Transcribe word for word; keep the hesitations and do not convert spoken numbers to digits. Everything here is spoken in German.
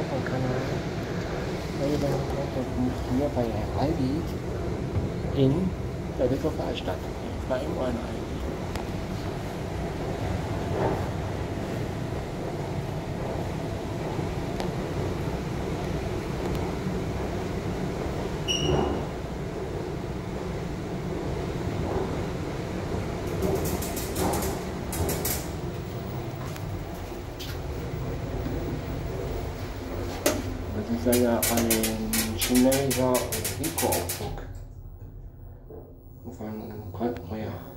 Japan-Kanal. Jeder hier bei Aldi in der Wickelfallstadt, in Freien eigentlich. Das ist ja ein Chineser Rico-Aufzug von Goldmeier.